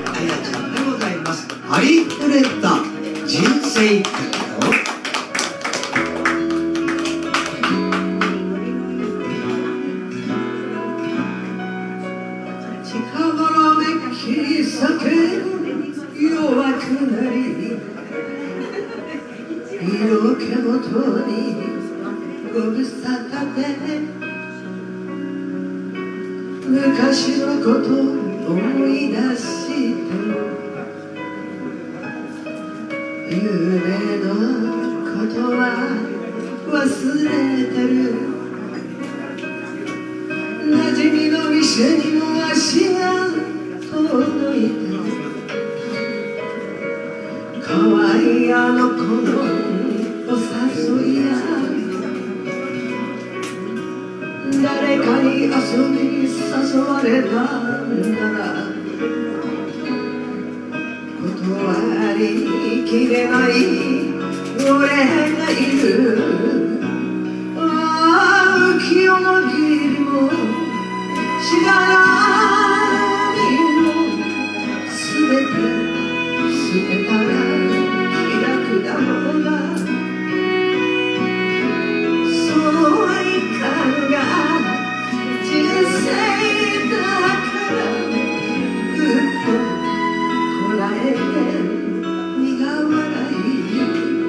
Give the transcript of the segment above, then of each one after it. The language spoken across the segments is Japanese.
あやちゃんでございます。ありふれた人生だけど。 近頃めっきり酒弱くなり、色気もとにご無沙汰で、昔のこと思い出して夢のことは忘れてる。馴染みの店にも足が届いた。可愛いあの子のお誘いや、誰かに遊びに誘われたんなら断りきれない俺がいる。ああ浮世の義理もしがらみもすべて捨てたら開くだろうが、そういかんが人生だからぐっとこらえて苦笑い。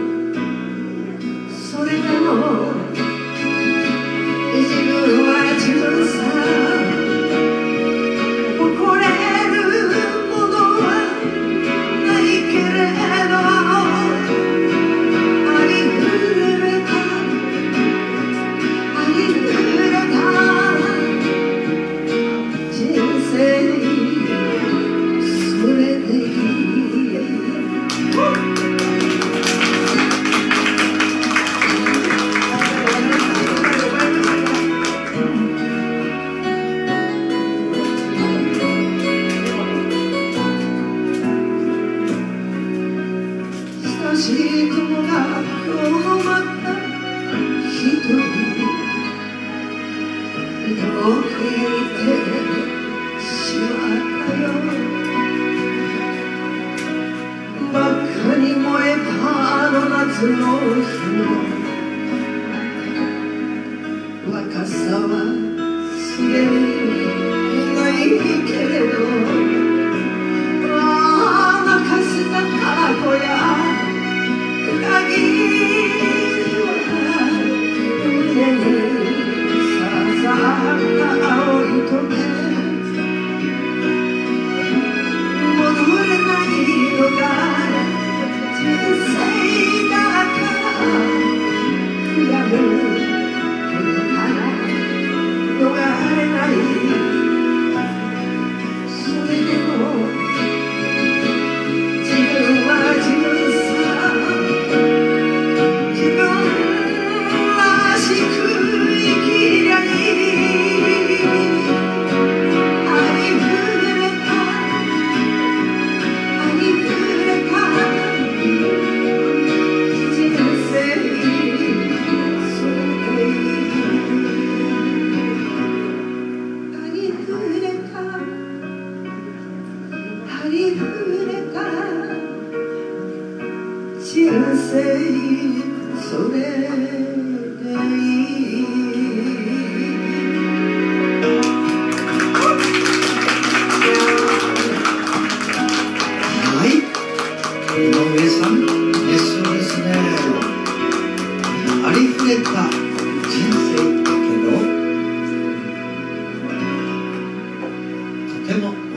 それでも自分は自分さ。誇れるものはないけれど、ありふれたありふれた人生、それでいい。親しい友が今日もまた一人遠くへ行ってしまったよ。真っ赤に燃えたあの夏の日の若さはすでにないけれど、ああ泣かせた過去や裏切りは胸に刺さった青い棘、戻れないのが人生だから悔やむけどから逃れない。それでも自分は自分さ。自分らしく生きりゃいい。ありふれたありふれた人生、それでいい。ありふれたありふれた人生、それでいい。 はい、井上さん、熱唱ですね。ありふれた人生だけど、とても